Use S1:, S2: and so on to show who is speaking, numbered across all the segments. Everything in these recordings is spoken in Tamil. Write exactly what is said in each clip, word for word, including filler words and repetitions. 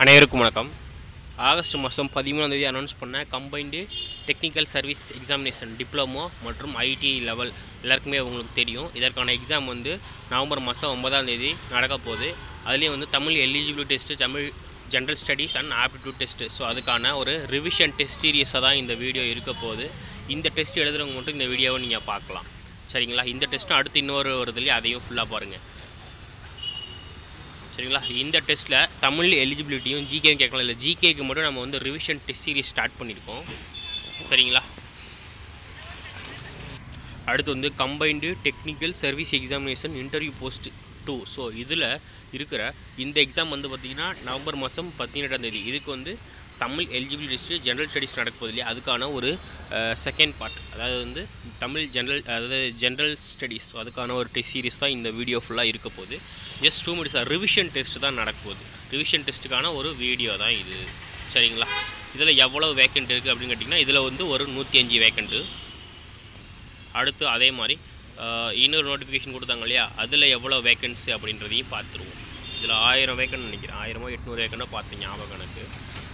S1: அனைவருக்கும் வணக்கம். ஆகஸ்ட் மாதம் பதிமூணாம் தேதி அனௌன்ஸ் பண்ண combined technical service examination diploma மற்றும் ஐடிஐ லெவல் எல்லாருக்குமே உங்களுக்கு தெரியும். இதற்கான எக்ஸாம் வந்து நவம்பர் மாதம் ஒன்பதாம் தேதி நடக்க போகுது. அதுலேயும் வந்து Tamil eligibility test, Tamil general studies and aptitude test. So அதுக்கான ஒரு ரிவிஷன் டெஸ்ட் சீரியஸாக தான் இந்த வீடியோ இருக்க போகுது. இந்த டெஸ்ட் எழுதுறவங்க மட்டும் இந்த வீடியோவை நீங்கள் பார்க்கலாம், சரிங்களா? இந்த டெஸ்ட்டும் அடுத்து இன்னொரு வருதுலையே அதையும் ஃபுல்லாக பாருங்கள், சரிங்களா? இந்த டெஸ்ட்டில் தமிழ் எலிஜிபிலிட்டியும் ஜிகேயும் கேட்கலாம். இல்லை, ஜிகேக்கு மட்டும் நம்ம வந்து ரிவிஷன் டெஸ்ட் சீரிஸ் ஸ்டார்ட் பண்ணியிருக்கோம், சரிங்களா? அடுத்து வந்து combined technical service examination interview post two. So இதில் இருக்கிற இந்த எக்ஸாம் வந்து பார்த்திங்கன்னா நவம்பர் மாதம் பதினெட்டாம் தேதி. இதுக்கு வந்து Tamil eligibility test, general studies நடக்குது இல்லையா, அதுக்கான ஒரு செகண்ட் பார்ட், அதாவது வந்து தமிழ் ஜென்ரல் அதாவது ஜென்ரல் ஸ்டடீஸ், ஸோ அதுக்கான ஒரு டெஸ்ட் சீரிஸ் தான் இந்த வீடியோ ஃபுல்லாக இருக்க போகுது. ஜஸ்ட் டூ மினிட்ஸாக ரிவிஷன் டெஸ்ட்டு தான் நடக்க போகுது. ரிவிஷன் டெஸ்ட்டுக்கான ஒரு வீடியோ தான் இது, சரிங்களா? இதில் எவ்வளோ வேக்கண்ட் இருக்குது அப்படின்னு கேட்டிங்கன்னா, இதில் வந்து ஒரு நூற்றி அஞ்சு வேக்கண்ட்டு. அடுத்து அதே மாதிரி இன்னொரு நோட்டிஃபிகேஷன் கொடுத்தாங்க இல்லையா, அதில் எவ்வளோ வேக்கன்சி அப்படின்றதையும் பார்த்துருவோம். இதில் ஆயிரம் வேக்கண்ட் நினைக்கிறேன், ஆயிரமோ எட்நூறு வேக்கண்டோ பார்த்து ஞாபகம் கணக்கு.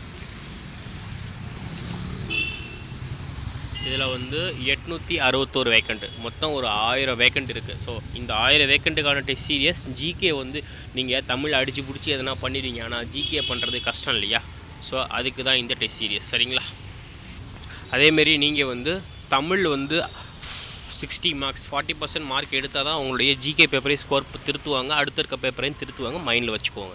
S1: இதில் வந்து எட்நூற்றி அறுபத்தோரு வேக்கண்ட்டு, மொத்தம் ஒரு ஆயிரம் வேக்கண்ட் இருக்குது. ஸோ இந்த ஆயிரம் வேக்கண்ட்டுக்கான டெஸ்ட் சீரியஸ். ஜிகே வந்து நீங்கள் தமிழ் அடித்து பிடிச்சி எதனா பண்ணிடுவீங்க, ஆனால் ஜிகே பண்ணுறது கஷ்டம் இல்லையா? ஸோ அதுக்கு தான் இந்த டெஸ்ட் சீரியஸ், சரிங்களா? அதேமாரி நீங்கள் வந்து தமிழ் வந்து sixty marks forty percent mark எடுத்தால் தான் உங்களுடைய ஜிகே பேப்பரையும் ஸ்கோர் திருத்துவாங்க, அடுத்த இருக்க பேப்பரையும் திருத்துவாங்க, மைண்டில் வச்சுக்கோங்க.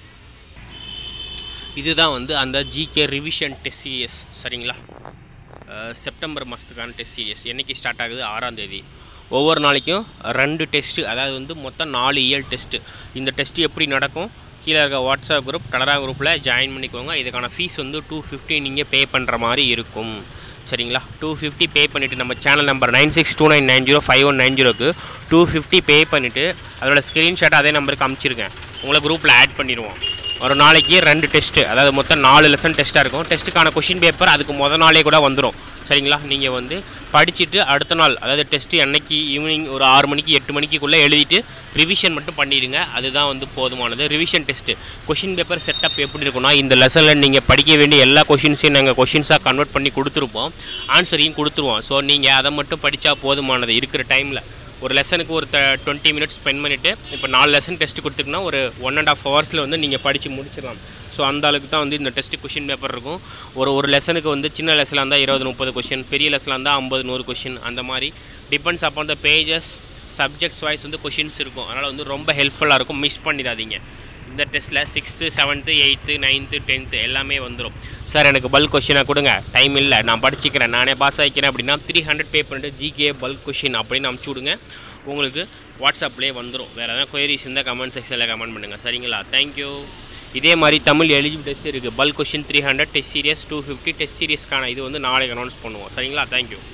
S1: இதுதான் வந்து அந்த ஜிகே ரிவிஷன் டெஸ்ட் சீரியஸ், சரிங்களா? செப்டம்பர் மாதத்துக்கான டெஸ்ட் சீரியஸ் என்றைக்கு ஸ்டார்ட் ஆகுது? ஆறாம் தேதி. ஒவ்வொரு நாளைக்கும் ரெண்டு டெஸ்ட்டு, அதாவது வந்து மொத்தம் நாலு இயல் டெஸ்ட்டு. இந்த டெஸ்ட்டு எப்படி நடக்கும்? கீழே இருக்க வாட்ஸ்அப் குரூப், டெலகிராம் குரூப்பில் ஜாயின் பண்ணிக்கோங்க. இதுக்கான ஃபீஸ் வந்து டூ ஃபிஃப்டி நீங்கள் பே பண்ணுற மாதிரி இருக்கும், சரிங்களா? டூ ஃபிஃப்டி பே பண்ணிவிட்டு நம்ம channel number nine six two nine nine zero five one nine ஜீரோக்கு டூ ஃபிஃப்டி பே பண்ணிவிட்டு அதோட ஸ்க்ரீன்ஷாட் அதே நம்பருக்கு அனுப்பிச்சிருக்கேன். உங்களை குரூப்பில் ஆட் பண்ணிடுவோம். ஒரு நாளைக்கு ரெண்டு டெஸ்ட்டு, அதாவது மொத்தம் நாலு லெசன் டெஸ்ட்டாக இருக்கும். டெஸ்ட்டுக்கான கொஷின் பேப்பர் அதுக்கு மொதல் நாளே கூட வந்துடும், சரிங்களா? நீங்கள் வந்து படிச்சுட்டு அடுத்த நாள், அதாவது டெஸ்ட்டு அன்னைக்கு ஈவினிங் ஒரு ஆறு மணிக்கு எட்டு மணிக்குள்ளே எழுதிட்டு ரிவிஷன் மட்டும் பண்ணிடுங்க. அதுதான் வந்து போதுமானது. Revision test question paper setup எப்படி இருக்குன்னா, இந்த லெசனில் நீங்கள் படிக்க வேண்டிய எல்லா கொஷின்ஸையும் நாங்கள் கொஷின்ஸாக கன்வெர்ட் பண்ணி கொடுத்துருப்போம், ஆன்சரையும் கொடுத்துருவோம். ஸோ நீங்கள் அதை மட்டும் படித்தா போதுமானது. இருக்கிற டைமில் ஒரு லெசனுக்கு ஒரு த டுவெண்ட்டி மினிட்ஸ் ஸ்பெண்ட் பண்ணிவிட்டு, இப்போ நாலு லெசன் டெஸ்ட் கொடுத்துருக்குன்னா ஒரு ஒன் அண்ட் ஆஃப் ஹவர்ஸில் வந்து நீங்கள் படித்து முடிச்சிடலாம். ஸோ அந்த அளவுக்கு தான் வந்து இந்த டெஸ்ட்டு கொஷின் பேப்பர் இருக்கும். ஒரு ஒரு லெசனுக்கு வந்து சின்ன லெசனாக இருந்தால் இருபது முப்பது கொஷின், பெரிய லெசனாக இருந்தால் ஐம்பது நூறு கொஷின், அந்த மாதிரி depends upon the pages, subjects wise வந்து கொஷின்ஸ் இருக்கும். அதனால் வந்து ரொம்ப ஹெல்ப்ஃபுல்லாக இருக்கும், மிஸ் பண்ணிடாதீங்க. இந்த டெஸ்ட்டில் sixth seventh eighth ninth tenth எல்லாமே வந்துடும். சார் எனக்கு பல்க் கொஷினாக கொடுங்க, டைம் இல்லை, நான் படிச்சுக்கிறேன், நானே பாஸ் ஆகிக்கிறேன் அப்படின்னா த்ரீ ஹண்ட்ரட் பே பண்ணிட்டு ஜிகே பல்க் கொஷின் அப்படின்னு அனுப்பிச்சி விடுங்க. உங்களுக்கு வாட்ஸ்அப்லேயே வந்துடும். வேறு எதனா கொயரிஸ் இருந்தால் கமெண்ட் செக்ஷனில் கமெண்ட் பண்ணுங்கள், சரிங்களா? தேங்க்யூ. இதே மாதிரி தமிழ் எலிஜிபிள் டெஸ்ட் இருக்குது. Bulk question three hundred, test series two fifty. Test சீரியஸ்க்கான இது வந்து நாளைக்கு அனௌன்ஸ் பண்ணுவோம், சரிங்களா? தேங்க்யூ.